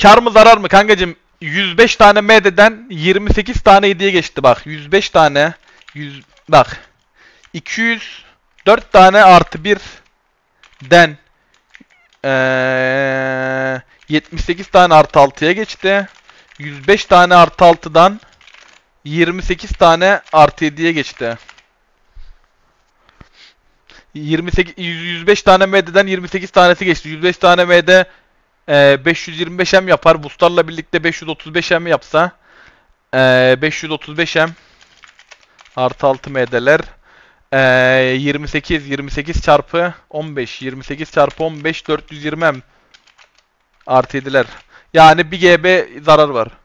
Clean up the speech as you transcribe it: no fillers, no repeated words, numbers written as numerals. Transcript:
kar mı zarar mı kankacım? 105 tane MD'den 28 tane 7'ye geçti bak. 105 tane 100 bak. 204 tane artı 1'den 78 tane artı 6'ya geçti. 105 tane artı 6'dan 28 tane artı 7'ye geçti. 105 tane MD'den 28 tanesi geçti. 105 tane MD 525M yapar. Boostlarla birlikte 535M yapsa 535M artı 6 MD'ler 28 çarpı 15 28 çarpı 15 420M artı 7'ler. Yani 1 GB zarar var.